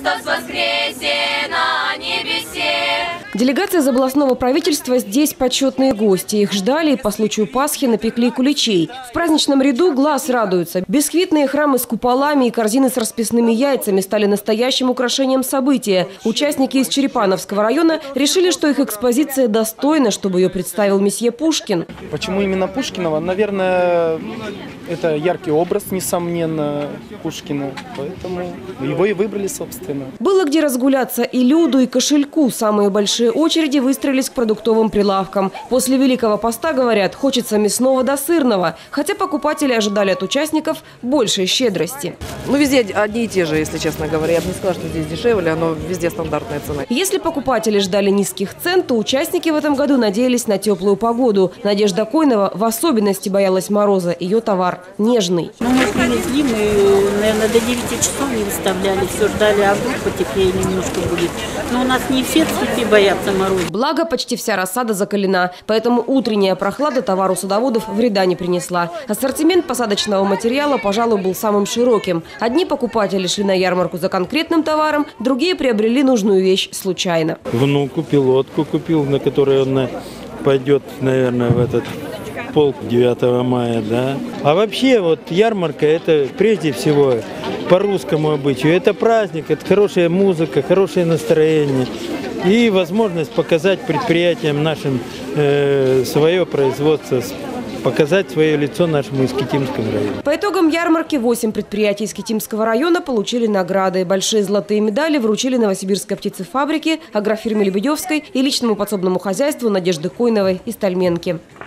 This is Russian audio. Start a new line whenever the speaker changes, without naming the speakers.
Христос воскресе на небесе.
Делегация из областного правительства здесь почетные гости. Их ждали и по случаю Пасхи напекли куличей. В праздничном ряду глаз радуется. Бисквитные храмы с куполами и корзины с расписными яйцами стали настоящим украшением события. Участники из Черепановского района решили, что их экспозиция достойна, чтобы ее представил месье Пушкин.
Почему именно Пушкинова? Наверное, это яркий образ, несомненно, Пушкина. Поэтому его и выбрали, собственно.
Было где разгуляться и люду, и кошельку. Самые большие очереди выстроились к продуктовым прилавкам. После Великого Поста, говорят, хочется мясного до сырного. Хотя покупатели ожидали от участников большей щедрости.
Ну, везде одни и те же, если честно говоря. Я бы не сказала, что здесь дешевле, но везде стандартная цена.
Если покупатели ждали низких цен, то участники в этом году надеялись на теплую погоду. Надежда Койнова в особенности боялась мороза. Ее товар нежный.
Ну, мы привезли, мы, наверное, до 9 часов не выставляли. Все ждали, а вдруг потеплее немножко будет. Но у нас не все цветы боятся мороза.
Благо, почти вся рассада закалена. Поэтому утренняя прохлада товару садоводов вреда не принесла. Ассортимент посадочного материала, пожалуй, был самым широким. Одни покупатели шли на ярмарку за конкретным товаром, другие приобрели нужную вещь случайно.
Внуку пилотку купил, на которой он пойдет, наверное, в этот полк 9 мая, да. А вообще вот ярмарка – это прежде всего по русскому обычаю. Это праздник, это хорошая музыка, хорошее настроение и возможность показать предприятиям нашим свое производство, показать свое лицо нашему Искитимскому району.
По итогам ярмарки 8 предприятий Искитимского района получили награды. Большие золотые медали вручили Новосибирской птицефабрике, агрофирме Лебедевской и личному подсобному хозяйству Надежды Койновой из Тальменки.